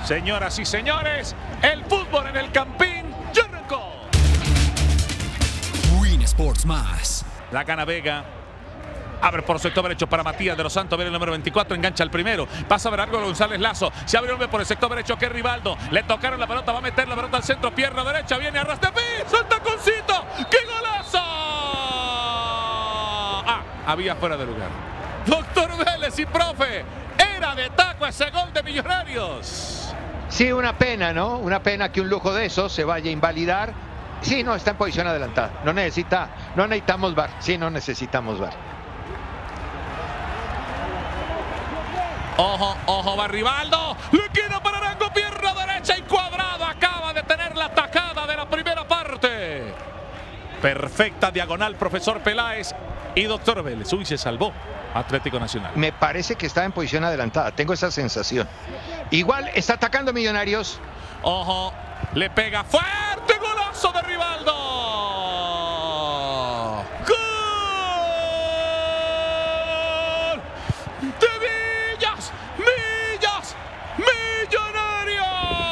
Señoras y señores, el fútbol en el Campín ya arrancó. Win Sports Más. La gana Vega. Abre por sector derecho para Matías de los Santos. Viene el número 24. Engancha el primero. Pasa a ver algo González Lazo. Se abre hombre por el sector derecho que es Rivaldo. Le tocaron la pelota. Va a meter la pelota al centro. Pierna derecha. Viene arras de piso. El taconcito. ¡Qué golazo! Había fuera de lugar. Doctor Vélez y profe. Era de taco ese gol de Millonarios. Sí, una pena, ¿no? Una pena que un lujo de esos se vaya a invalidar. Sí, no, está en posición adelantada. No necesitamos VAR. Sí, no necesitamos VAR. Ojo, ojo, va Rivaldo. Le queda para Arango, pierna derecha y Cuadrado. Acaba de tener la tajada de la primera parte. Perfecta diagonal, profesor Peláez y doctor Vélez. Uy, se salvó Atlético Nacional. Me parece que está en posición adelantada. Tengo esa sensación. Igual está atacando Millonarios. Ojo, le pega fuerte. Golazo de Rivaldo. ¡Gol! ¡De Millas! ¡Millonarios!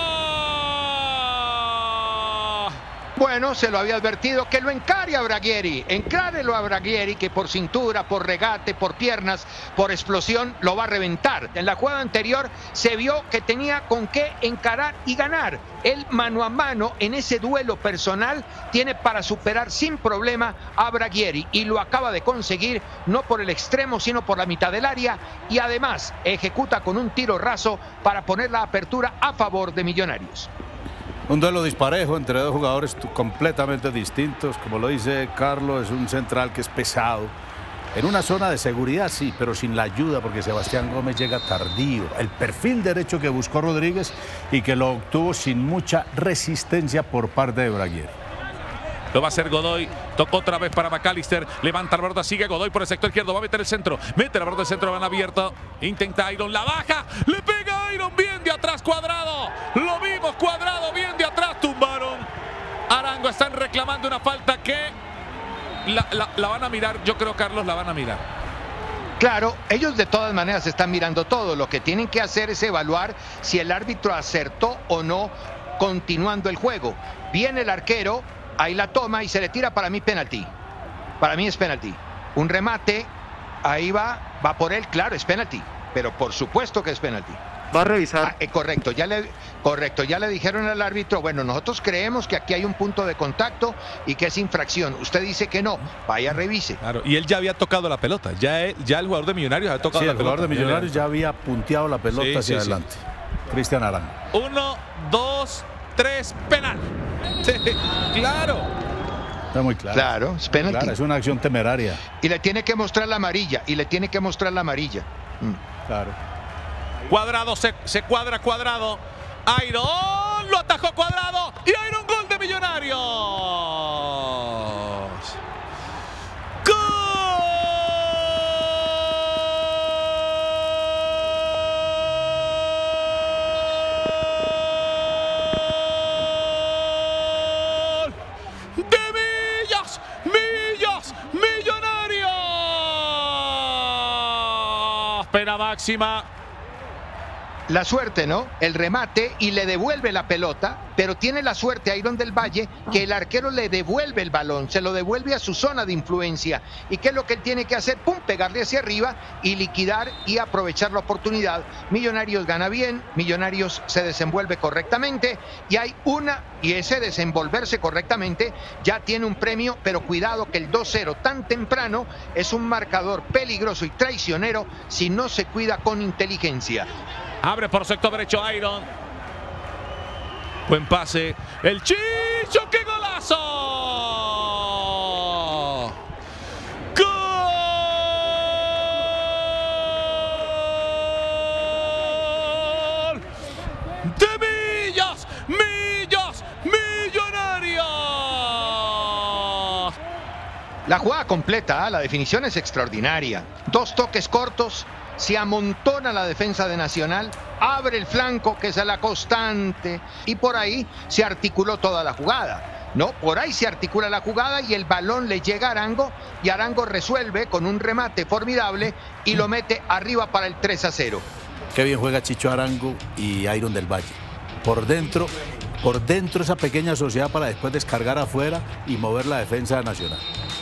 Bueno, se lo había advertido, que lo encare a Braguieri. Encárelo a Braguieri, que por cintura, por regate, por piernas, por explosión, lo va a reventar. En la jugada anterior se vio que tenía con qué encarar y ganar. El mano a mano en ese duelo personal tiene para superar sin problema a Braguieri. Y lo acaba de conseguir, no por el extremo, sino por la mitad del área. Y además ejecuta con un tiro raso para poner la apertura a favor de Millonarios. Un duelo disparejo entre dos jugadores completamente distintos. Como lo dice Carlos, es un central que es pesado. En una zona de seguridad sí, pero sin la ayuda porque Sebastián Gómez llega tardío. El perfil derecho que buscó Rodríguez y que lo obtuvo sin mucha resistencia por parte de Braguieri. Lo va a hacer Godoy. Tocó otra vez para McAllister. Levanta la pelota. Sigue Godoy por el sector izquierdo. Va a meter el centro. Mete la pelota del centro. Van abierto. Intenta Iron. La baja. Le pega a Iron. Bien de atrás Cuadrado. Lo vimos Cuadrado. Bien de atrás. Tumbaron. Arango están reclamando una falta que la van a mirar. Yo creo, Carlos, la van a mirar. Claro, ellos de todas maneras están mirando todo. Lo que tienen que hacer es evaluar si el árbitro acertó o no continuando el juego. Viene el arquero. Ahí la toma y se le tira. Para mí penalti. Para mí es penalti. Un remate. Ahí va por él. Claro, es penalti. Pero por supuesto que es penalti. Va a revisar. Correcto, ya le dijeron al árbitro, bueno, nosotros creemos que aquí hay un punto de contacto y que es infracción. Usted dice que no, vaya, revise. Claro, y él ya había tocado la pelota. Ya el jugador de Millonarios había tocado la pelota. El jugador de Millonarios ya había punteado la pelota hacia adelante. Cristian Arango. 1, 2, 3, penal. Sí, claro. Está muy claro. Claro, es penalti. Claro, es una acción temeraria. Y le tiene que mostrar la amarilla. Claro. Cuadrado, se cuadra Cuadrado. Iron lo atajó Cuadrado. Y Iron, gol de Millonarios. ¡Gol! ¡De Millonarios! Pena máxima. La suerte, ¿no? El remate y le devuelve la pelota, pero tiene la suerte Iron del Valle que el arquero le devuelve el balón, se lo devuelve a su zona de influencia. ¿Y qué es lo que él tiene que hacer? ¡Pum! Pegarle hacia arriba y liquidar y aprovechar la oportunidad. Millonarios gana bien, Millonarios se desenvuelve correctamente y ese desenvolverse correctamente ya tiene un premio, pero cuidado que el 2-0 tan temprano es un marcador peligroso y traicionero si no se cuida con inteligencia. Abre por sector derecho Iron. Buen pase. El Chicho, ¡qué golazo! ¡Gol! ¡De Millonarios! La jugada completa, la definición es extraordinaria. 2 toques cortos. Se amontona la defensa de Nacional, abre el flanco, que es la constante, y por ahí se articuló toda la jugada. No, por ahí se articula la jugada y el balón le llega a Arango y Arango resuelve con un remate formidable y lo mete arriba para el 3-0. Qué bien juega Chicho Arango y Iron del Valle. por dentro esa pequeña sociedad para después descargar afuera y mover la defensa de Nacional.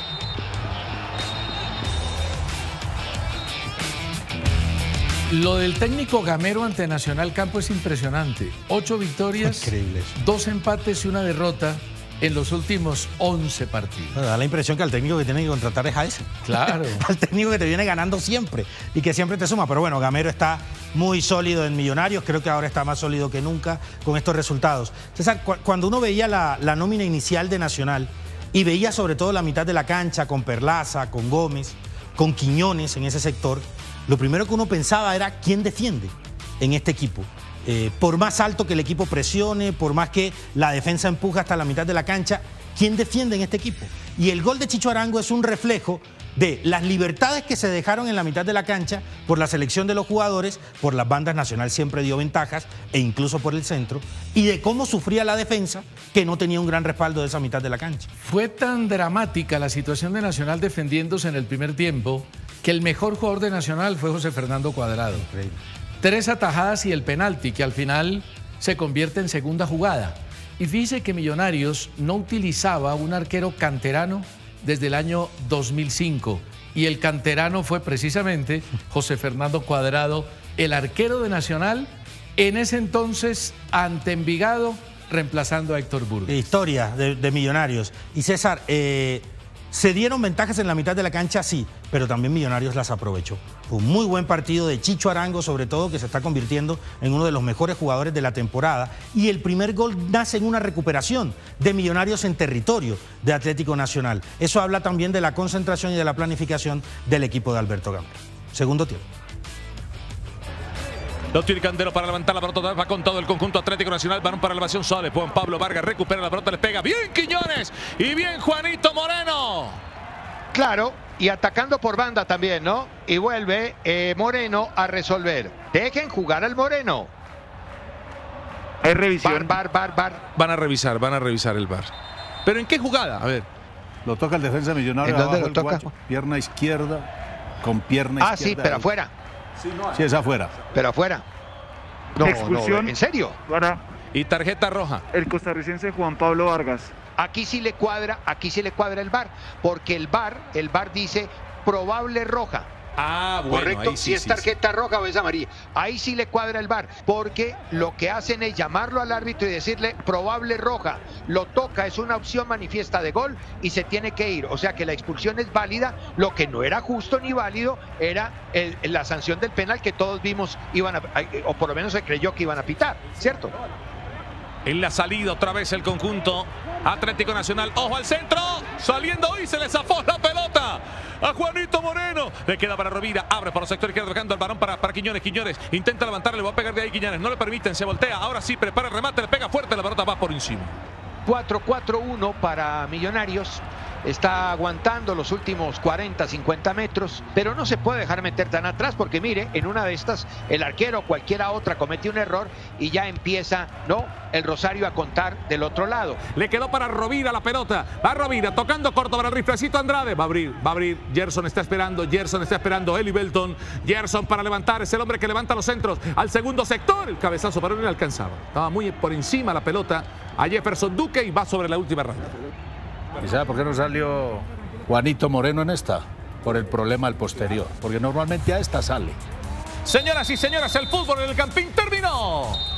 Lo del técnico Gamero ante Nacional Campo es impresionante. 8 victorias, 2 empates y 1 derrota en los últimos 11 partidos. Da la impresión que al técnico que tiene que contratar es a ese. Claro. Al técnico que te viene ganando siempre y que siempre te suma. Pero bueno, Gamero está muy sólido en Millonarios. Creo que ahora está más sólido que nunca con estos resultados. César, cuando uno veía la nómina inicial de Nacional y veía sobre todo la mitad de la cancha con Perlaza, con Gómez, con Quiñones en ese sector, lo primero que uno pensaba era quién defiende en este equipo. Por más alto que el equipo presione, por más que la defensa empuja hasta la mitad de la cancha, ¿quién defiende en este equipo? Y el gol de Chicho Arango es un reflejo de las libertades que se dejaron en la mitad de la cancha por la selección de los jugadores, por las bandas. Nacional siempre dio ventajas e incluso por el centro, y de cómo sufría la defensa que no tenía un gran respaldo de esa mitad de la cancha. Fue tan dramática la situación de Nacional defendiéndose en el primer tiempo que el mejor jugador de Nacional fue José Fernando Cuadrado. Increíble. 3 atajadas y el penalti, que al final se convierte en segunda jugada. Y fíjese que Millonarios no utilizaba un arquero canterano desde el año 2005. Y el canterano fue precisamente José Fernando Cuadrado, el arquero de Nacional, en ese entonces ante Envigado, reemplazando a Héctor Burgos. Historia de Millonarios. Y César, se dieron ventajas en la mitad de la cancha, sí, pero también Millonarios las aprovechó. Fue un muy buen partido de Chicho Arango, sobre todo, que se está convirtiendo en uno de los mejores jugadores de la temporada. Y el primer gol nace en una recuperación de Millonarios en territorio de Atlético Nacional. Eso habla también de la concentración y de la planificación del equipo de Alberto Gamero. Segundo tiempo. Lo tiene Candelo para levantar la pelota, va con todo el conjunto Atlético Nacional, balón para elevación, sale Juan Pablo Vargas, recupera la pelota, le pega bien Quiñones y bien Juanito Moreno. Claro, y atacando por banda también, ¿no? Y vuelve Moreno a resolver. Dejen jugar al Moreno. Hay revisión. Bar. Van a revisar el VAR. ¿Pero en qué jugada? A ver. Lo toca el defensa Millonario. ¿En dónde abajo lo toca? Guacho, pierna izquierda, con pierna izquierda. Ah, sí, pero afuera. Sí, es afuera. Pero afuera. No, Expulsión. no, ¿en serio? Para Y tarjeta roja. el costarricense Juan Pablo Vargas. Aquí sí le cuadra el VAR, porque el VAR dice probable roja. Ah, bueno, Correcto, ahí sí, si es sí, tarjeta roja o es amarilla. Ahí sí le cuadra el VAR, porque lo que hacen es llamarlo al árbitro y decirle probable roja. Lo toca, es una opción manifiesta de gol y se tiene que ir. O sea que la expulsión es válida. Lo que no era justo ni válido era la sanción del penal que todos vimos o por lo menos se creyó que iban a pitar, ¿cierto? En la salida otra vez el conjunto Atlético Nacional. Ojo al centro. Saliendo hoy se le zafó la pelota a Juanito Moreno. Le queda para Rovira. Abre para el sector izquierdo. Dejando el balón para Quiñones. Quiñones intenta levantarle. Le va a pegar de ahí Quiñones. No le permiten. Se voltea. Ahora sí prepara el remate. Le pega fuerte. La pelota va por encima. 4-4-1 para Millonarios. Está aguantando los últimos 40, 50 metros, pero no se puede dejar meter tan atrás porque mire, en una de estas el arquero o cualquiera otra comete un error y ya empieza, ¿no?, el Rosario a contar del otro lado. Le quedó para Rovira la pelota. Va Rovira tocando corto para el riflecito Andrade. Va a abrir. Gerson está esperando. Eli Belton. Gerson para levantar. Es el hombre que levanta los centros al segundo sector. El cabezazo para no le alcanzaba. Estaba muy por encima la pelota a Jefferson Duque y va sobre la última ronda. ¿Y sabe por qué no salió Juanito Moreno en esta? Por el problema al posterior. Porque normalmente a esta sale. Señoras y señores, el fútbol en el Campín terminó.